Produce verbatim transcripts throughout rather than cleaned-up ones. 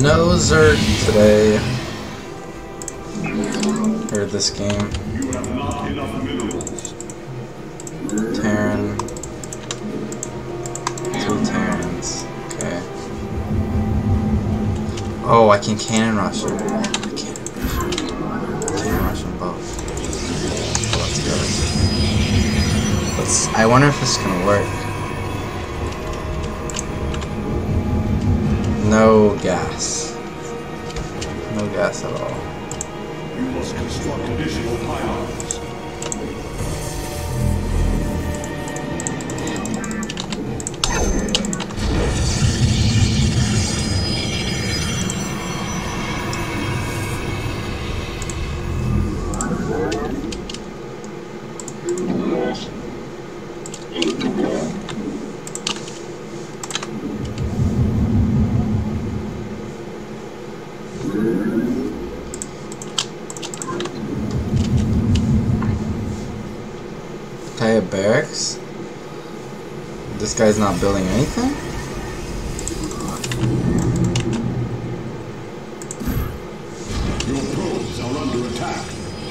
No Zerg today. Or this game. Terran. Two Terrans. Okay. Oh, I can cannon rush them. I can't rush them. Cannon rush them both. Let's go. Let's, I wonder if this is gonna work. No gas. No gas at all. You must construct additional pylons. I have barracks. This guy's not building anything? Your probes are under attack.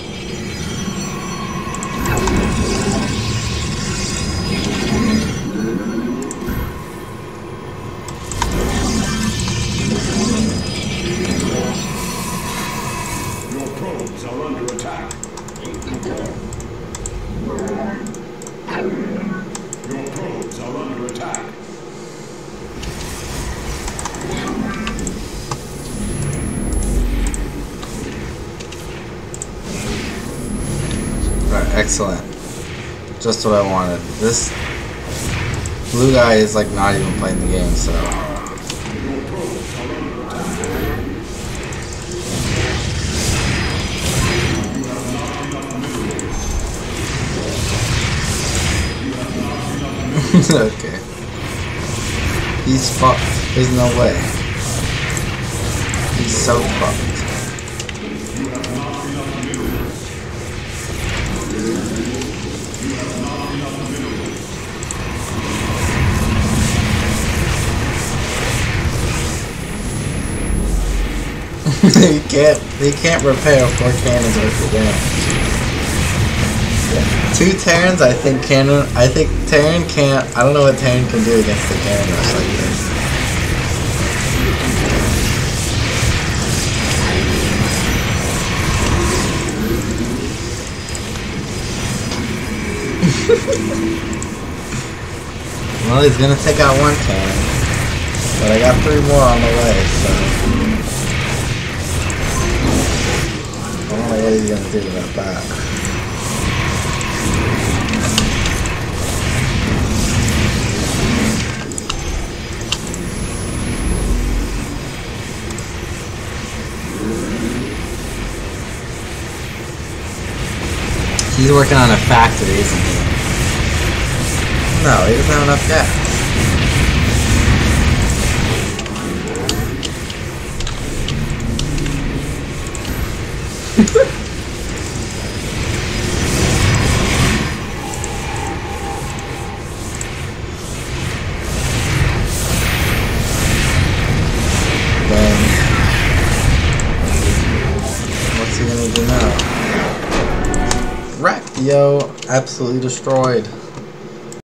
Your probes are under attack. Your probes are under attack. Right, excellent. Just what I wanted. This blue guy is like not even playing the game, so. Okay. He's fucked. There's no way. He's so fucked. He can't. He can't repair four cannons worth of damage. Two Terrans, I think cannon. I think Terran can't. I don't know what Terran can do against the cannon rush like this. Well, he's gonna take out one cannon, but I got three more on the way, so I don't know what he's gonna do about that. He's working on a factory, isn't he? No, he doesn't have enough gas. Then, what's he gonna do now? Wrecked, yo, absolutely destroyed.